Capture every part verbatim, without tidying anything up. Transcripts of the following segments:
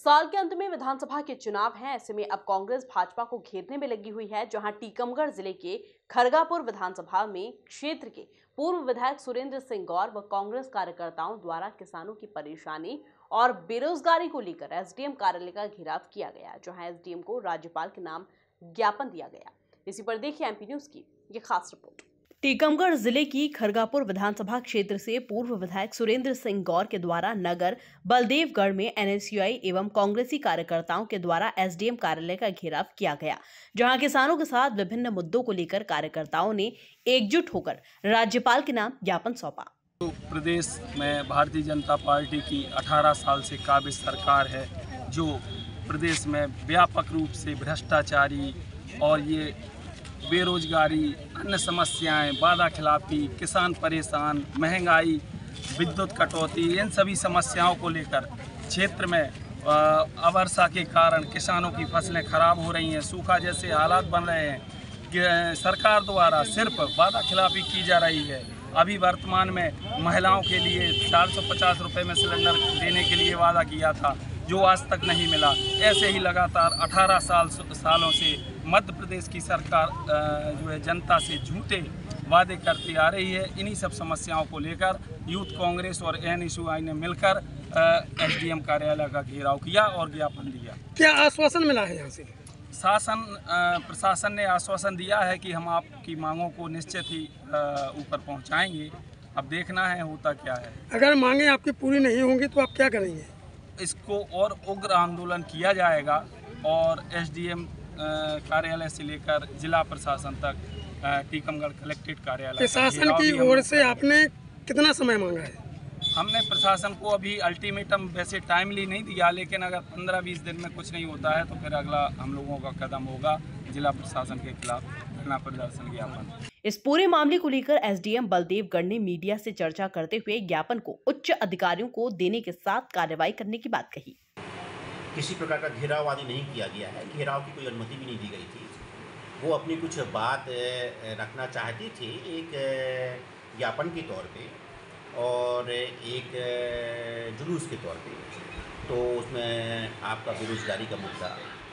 साल के अंत में विधानसभा के चुनाव हैं। ऐसे में अब कांग्रेस भाजपा को घेरने में लगी हुई है, जहां टीकमगढ़ जिले के खरगापुर विधानसभा में क्षेत्र के पूर्व विधायक सुरेंद्र सिंह गौर व कांग्रेस कार्यकर्ताओं द्वारा किसानों की परेशानी और बेरोजगारी को लेकर एसडीएम कार्यालय का घेराव किया गया, जहां एसडीएम को राज्यपाल के नाम ज्ञापन दिया गया। इसी पर देखिए एमपी न्यूज की ये खास रिपोर्ट। टीकमगढ़ जिले की खरगापुर विधानसभा क्षेत्र से पूर्व विधायक सुरेंद्र सिंह गौर के द्वारा नगर बलदेवगढ़ में एनएसयूआई एवं कांग्रेसी कार्यकर्ताओं के द्वारा एसडीएम कार्यालय का घेराव किया गया, जहां किसानों के साथ विभिन्न मुद्दों को लेकर कार्यकर्ताओं ने एकजुट होकर राज्यपाल के नाम ज्ञापन सौंपा। तो प्रदेश में भारतीय जनता पार्टी की अठारह साल से काबिज सरकार है, जो प्रदेश में व्यापक रूप से भ्रष्टाचारी और ये बेरोजगारी, अन्य समस्याएं, वादा खिलाफी, किसान परेशान, महंगाई, विद्युत कटौती, इन सभी समस्याओं को लेकर क्षेत्र में अवर्षा के कारण किसानों की फसलें खराब हो रही हैं, सूखा जैसे हालात बन रहे हैं कि सरकार द्वारा सिर्फ वादा खिलाफी की जा रही है। अभी वर्तमान में महिलाओं के लिए चार सौ पचास रुपये में सिलेंडर देने के लिए वादा किया था, जो आज तक नहीं मिला। ऐसे ही लगातार अठारह साल सालों से मध्य प्रदेश की सरकार जो है जनता से झूठे वादे करती आ रही है। इन्हीं सब समस्याओं को लेकर यूथ कांग्रेस और एनएसयूआई ने मिलकर एसडीएम कार्यालय का घेराव किया और ज्ञापन दिया। क्या आश्वासन मिला है यहाँ से? शासन प्रशासन ने आश्वासन दिया है कि हम आपकी मांगों को निश्चित ही ऊपर पहुँचाएंगे। अब देखना है होता क्या है। अगर मांगे आपकी पूरी नहीं होंगी तो आप क्या करेंगे? इसको और उग्र आंदोलन किया जाएगा और एसडीएम कार्यालय से लेकर जिला प्रशासन तक टीकमगढ़ कलेक्ट्रेट कार्यालय। प्रशासन की ओर से आपने कितना समय मांगा है? हमने प्रशासन को अभी अल्टीमेटम वैसे टाइमली नहीं दिया, लेकिन अगर पंद्रह बीस दिन में कुछ नहीं होता है तो फिर अगला हम लोगों का कदम होगा जिला प्रशासन के खिलाफ धरना प्रदर्शन ज्ञापन। इस पूरे मामले को लेकर एसडीएम बलदेवगढ़ ने मीडिया से चर्चा करते हुए ज्ञापन को उच्च अधिकारियों को देने के साथ कार्रवाई करने की बात कही। किसी प्रकार का घेराव आदि नहीं किया गया है, घेराव की कोई अनुमति भी नहीं दी गई थी। वो अपनी कुछ बात रखना चाहती थी एक ज्ञापन के तौर पे और एक जुलूस के तौर पे। तो उसमें आपका बेरोजगारी का मुद्दा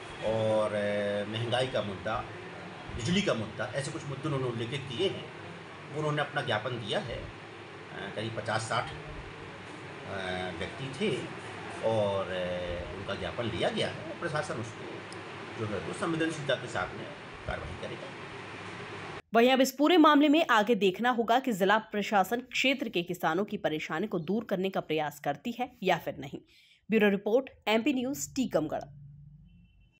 और महंगाई का मुद्दा, बिजली का मुद्दा, ऐसे कुछ मुद्दे उन्होंने उल्लेखित किए हैं। उन्होंने अपना ज्ञापन दिया है। करीब पचास साठ व्यक्ति थे और उनका ज्ञापन लिया गया है। प्रशासन उसको जो है वो संवेदनशीलता के साथ में कार्रवाई करेगा। वहीं अब इस पूरे मामले में आगे देखना होगा कि जिला प्रशासन क्षेत्र के किसानों की परेशानी को दूर करने का प्रयास करती है या फिर नहीं। Bureau report MP news Tikamgarh.